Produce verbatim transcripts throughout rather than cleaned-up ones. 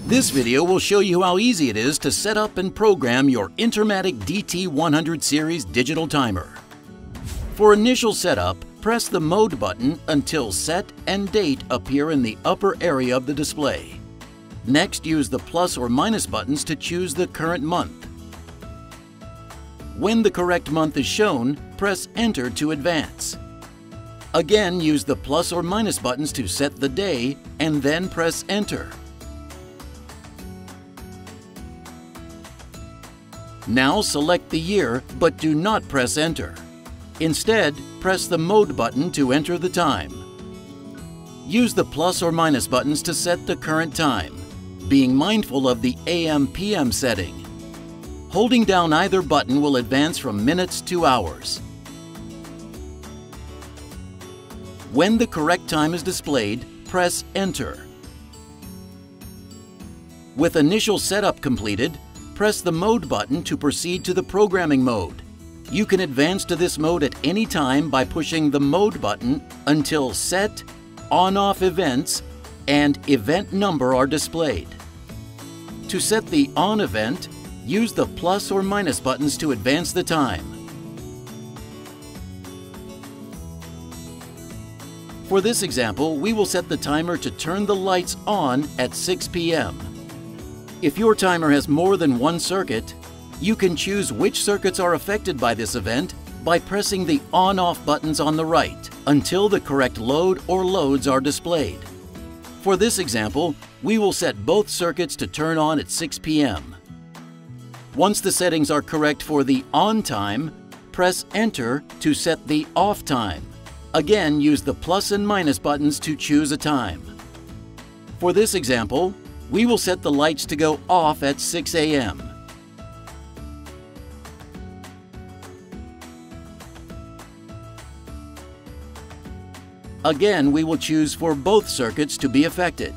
This video will show you how easy it is to set up and program your Intermatic D T one hundred series digital timer. For initial setup, press the Mode button until Set and Date appear in the upper area of the display. Next, use the plus or minus buttons to choose the current month. When the correct month is shown, press Enter to advance. Again, use the plus or minus buttons to set the day and then press Enter. Now select the year, but do not press Enter. Instead, press the Mode button to enter the time. Use the plus or minus buttons to set the current time, being mindful of the A M P M setting. Holding down either button will advance from minutes to hours. When the correct time is displayed, press Enter. With initial setup completed, press the Mode button to proceed to the programming mode. You can advance to this mode at any time by pushing the Mode button until Set, On-Off Events, and Event Number are displayed. To set the On event, use the plus or minus buttons to advance the time. For this example, we will set the timer to turn the lights on at six P M If your timer has more than one circuit, you can choose which circuits are affected by this event by pressing the On-Off buttons on the right until the correct load or loads are displayed. For this example, we will set both circuits to turn on at six P M Once the settings are correct for the On time, press Enter to set the Off time. Again, use the plus and minus buttons to choose a time. For this example, we will set the lights to go off at six A M Again, we will choose for both circuits to be affected.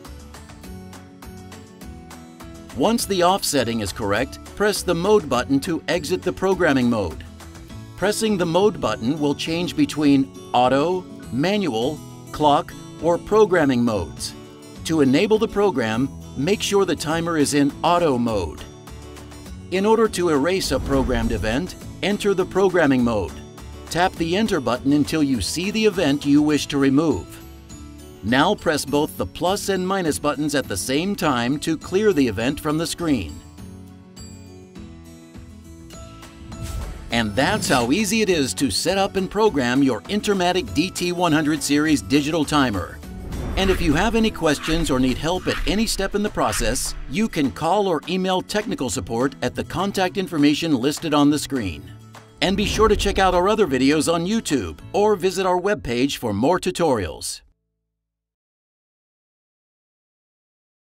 Once the off setting is correct, press the Mode button to exit the programming mode. Pressing the Mode button will change between Auto, Manual, Clock, or Programming modes. To enable the program, make sure the timer is in Auto mode. In order to erase a programmed event, enter the programming mode. Tap the Enter button until you see the event you wish to remove. Now press both the plus and minus buttons at the same time to clear the event from the screen. And that's how easy it is to set up and program your Intermatic D T one hundred series digital timer. And if you have any questions or need help at any step in the process, you can call or email technical support at the contact information listed on the screen. And be sure to check out our other videos on YouTube or visit our webpage for more tutorials.